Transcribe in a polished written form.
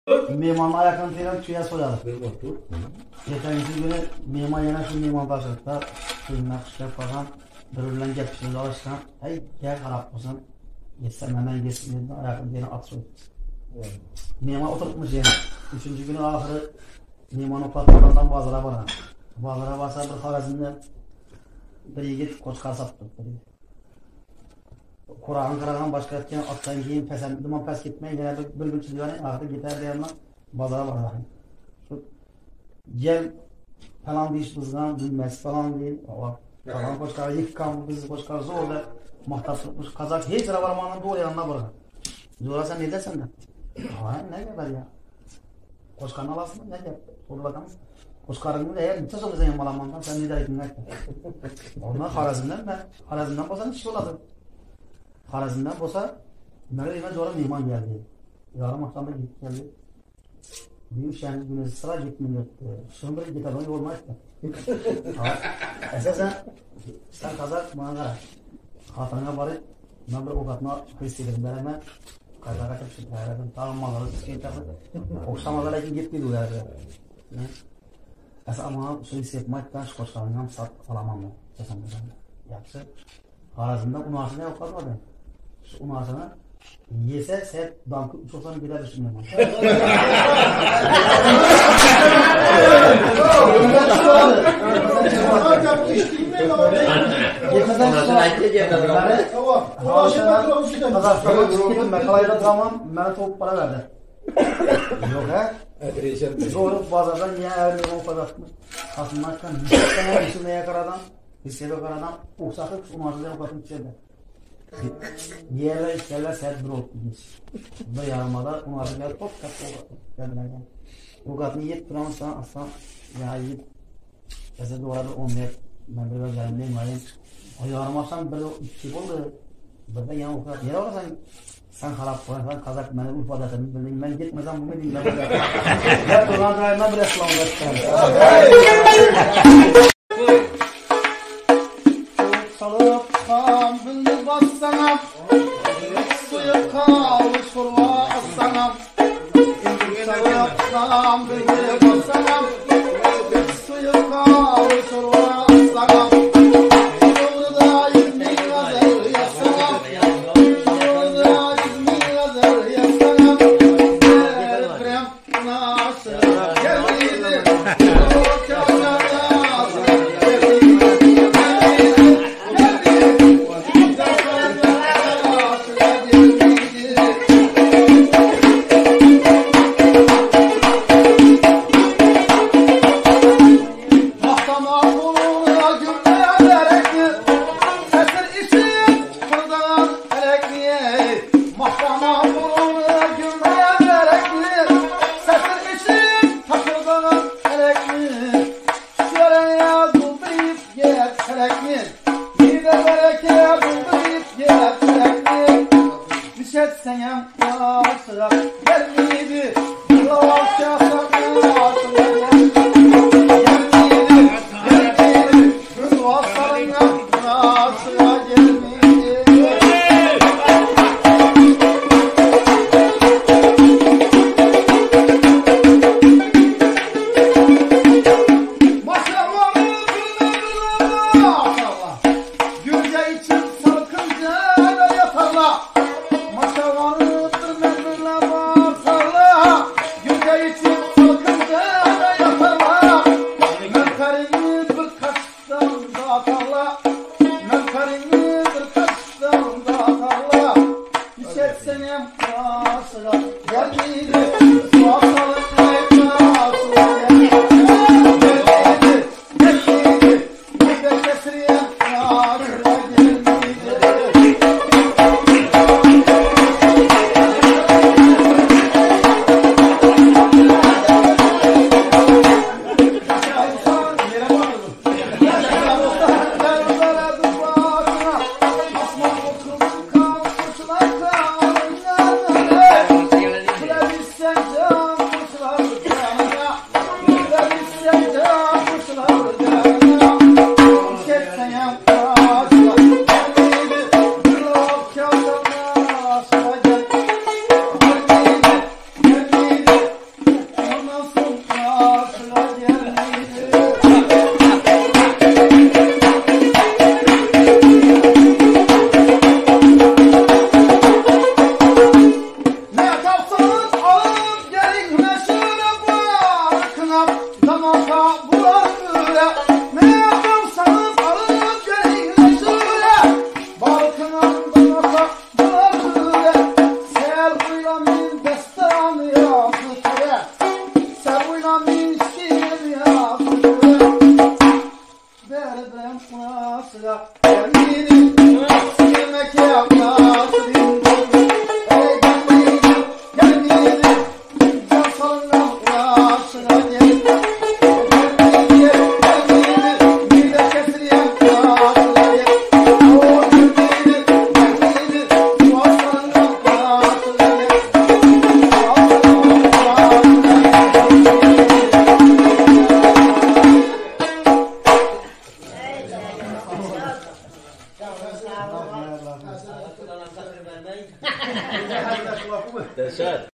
Mehmanın ayakını falan tüye soyadı. Geçenki günü mehman yana şu mehman başlıkta suyuna kışlar falan bürürlen gepişini alışkan. Hey gel harap olsun. Geçsem hemen geçsin dedi ayakını yine at soydu. Mehman oturtmuş yani. Üçüncü günü ahırı mehman oplatmadan bazılara bana. Bazılara varsa bir Xorazmda bir yigit koçkar saptı. Kur'an kıragan başka etken attan keyin pesem duman pes gitmeyin gene bir gün çizgani ahırda gider diyenler bazara var. Gel falan bir iş bızgan bilmez falan değil. Falan koçkar yıkkan biz koçkar zorla mahtap tutmuş kazak hiç ravarmanın doğru yanına bırak. Zora sen ne dersen de. Ne kadar ya. Koçkarın alasın ne der? Soru bakalım. Koçkarın eğer bütün soru sen malamandan sen ne dersin ne? Onlar Xorazmdan bolsa iş oladı. Xorazmdan bolsa nereye zora mehman geldi. Yarım akşamda geldi. Bir şehrin günü sıra gitmiyor. Şunu bir gitarını olmaz ki. Esasen sen kazak bana hatırına varıp ben bir okatma istedim ben kazaka çıktı. Tamam malları sıkıntı. Okşamalar için gitmedi o yerde. Ama şu hissetmekten şu koşkarından sat alamam ben. Esasen yapsa. Xorazmda unasına okatmadı. Şu unasına yese set dankı uçursan gider düşünmüyorum. Kalayda tamam, bana topuk para verdi. Yok ha? Doğru pazardan niye evli o kadar kasımlarken hissetmeye düşünmeye karadan hissede karadan uçaklık unasına okatım içeride. Yerler sert bir oldu biz. Bu yarımada onları gelip top geldiler. Bu kadını yiyip duramazsan aslan ya yiyip mesela doğru onları ben biraz gelmeyeyim ayın. O yarımazsan bir şey oldu. Burada yana o kadar yer olursan sen harap koyarsan kazak beni Urfa'da bildim ben gitmesem bu bildim ben burada. Ya doğru drayından bir aslan salıp kam bildi bassanam suyu kavuş kurva aslanam salıp kam bildi bassanam suyu kavuş kurva aslanam yolda yüzmeyi gazel yasanam yolda yüzmeyi gazel yasanam krem nasıl geldi Allah hayırlı olsun. Dehşet.